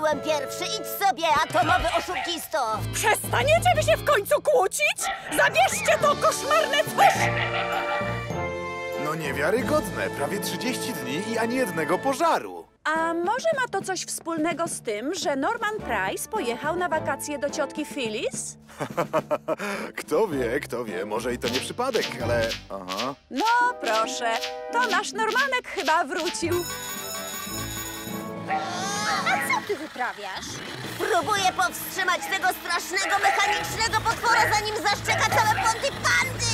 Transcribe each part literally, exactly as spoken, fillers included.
mówiłem pierwszy. Idź sobie, atomowy oszukisto. Przestaniecie wy się w końcu kłócić? Zabierzcie to koszmarne coś! No niewiarygodne. Prawie trzydzieści dni i ani jednego pożaru. A może ma to coś wspólnego z tym, że Norman Price pojechał na wakacje do ciotki Phyllis? Kto wie, kto wie. Może i to nie przypadek, ale... Aha. No proszę, to nasz Normanek chyba wrócił. A co ty wyprawiasz? Próbuję powstrzymać tego strasznego, mechanicznego potwora, zanim zaszczeka całe Pontypandy!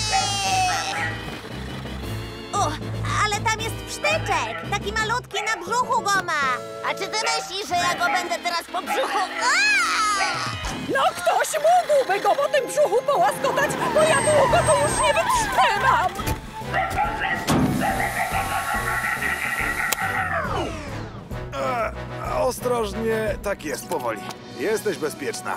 O, ale tam jest psztyczek! Taki malutki, na brzuchu go ma! A czy ty myślisz, że ja go będę teraz po brzuchu... Aaaa! No ktoś mógłby go po tym brzuchu połaskotać, bo ja długo to już nie wytrzymam! E, ostrożnie, tak jest, powoli. Jesteś bezpieczna.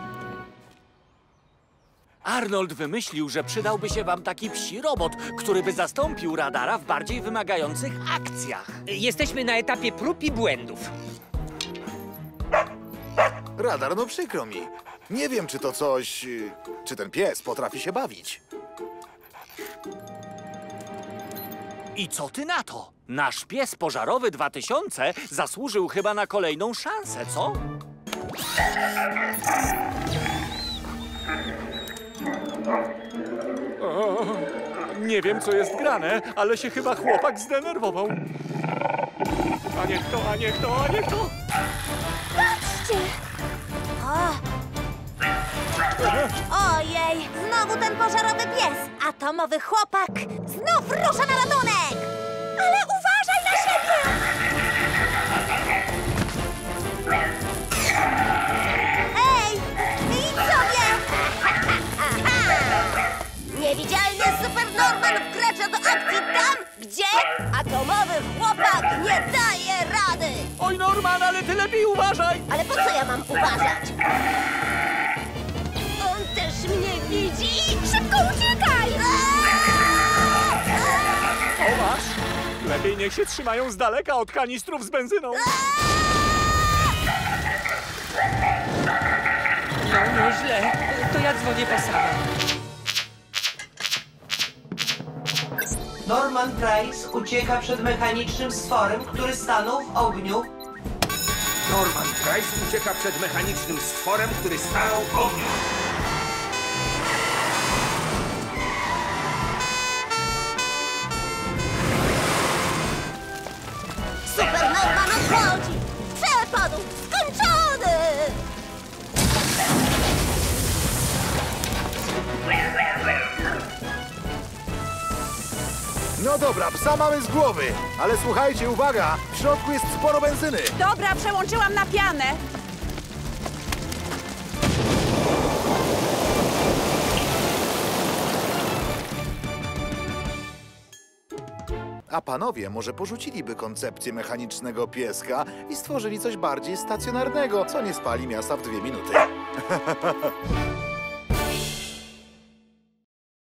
Arnold wymyślił, że przydałby się wam taki psi robot, który by zastąpił radara w bardziej wymagających akcjach. Jesteśmy na etapie prób i błędów. Radar, no przykro mi. Nie wiem, czy to coś... y, czy ten pies potrafi się bawić. I co ty na to? Nasz pies pożarowy dwa tysiące zasłużył chyba na kolejną szansę, co? O, nie wiem, co jest grane, ale się chyba chłopak zdenerwował. A niech to, a niech to, a niech to! Patrzcie! O! Ojej! Znowu ten pożarowy pies! Atomowy chłopak znów rusza na ratunek! Ale uważaj na siebie! Ej! Idź sobie! Niewidzialny Super Norman wkracza do akcji tam, gdzie atomowy chłopak nie daje rady! Oj, Norman, ale ty lepiej uważaj! Ale po co ja mam uważać? On też mnie widzi! Szybko uciekaj! O, masz? Lepiej niech się trzymają z daleka od kanistrów z benzyną. No nieźle. To ja dzwonię po Samę. Norman Price ucieka przed mechanicznym stworem, który stanął w ogniu. Norman Price ucieka przed mechanicznym stworem, który stanął w ogniu. Super Norman odchodzi! Przepadł! Skończony! No dobra, psa mamy z głowy. Ale słuchajcie, uwaga! W środku jest sporo benzyny. Dobra, przełączyłam na pianę. A panowie może porzuciliby koncepcję mechanicznego pieska i stworzyli coś bardziej stacjonarnego, co nie spali miasta w dwie minuty.